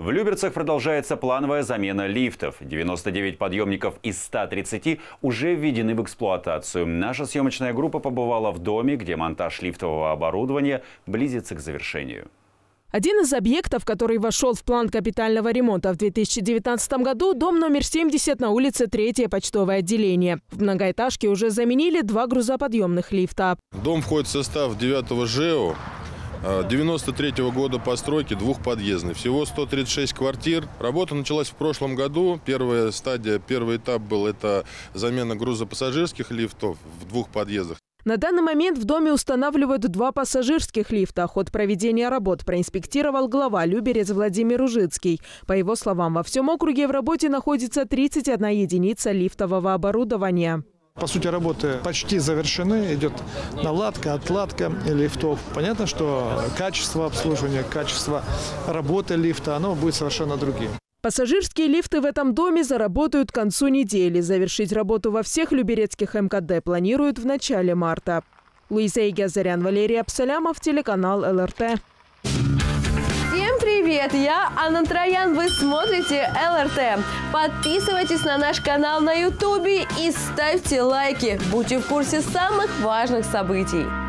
В Люберцах продолжается плановая замена лифтов. 99 подъемников из 130 уже введены в эксплуатацию. Наша съемочная группа побывала в доме, где монтаж лифтового оборудования близится к завершению. Один из объектов, который вошел в план капитального ремонта в 2019 году – дом номер 70 на улице 3-е почтовое отделение. В многоэтажке уже заменили 2 грузоподъемных лифта. Дом входит в состав 9-го ЖЭО. 93-го года постройки, двухподъездный. Всего 136 квартир. Работа началась в прошлом году. Первая стадия, первый этап был – это замена грузопассажирских лифтов в 2 подъездах. На данный момент в доме устанавливают 2 пассажирских лифта. Ход проведения работ проинспектировал глава Люберец Владимир Ужицкий. По его словам, во всем округе в работе находится 31 единица лифтового оборудования. По сути, работы почти завершены. Идет наладка, отладка лифтов. Понятно, что качество обслуживания, качество работы лифта, оно будет совершенно другим. Пассажирские лифты в этом доме заработают к концу недели. Завершить работу во всех люберецких МКД планируют в начале марта. Луиза Игазарян, Валерий Абсалямов, телеканал ЛРТ. Всем привет! Я Анна Троян, вы смотрите ЛРТ. Подписывайтесь на наш канал на YouTube и ставьте лайки. Будьте в курсе самых важных событий.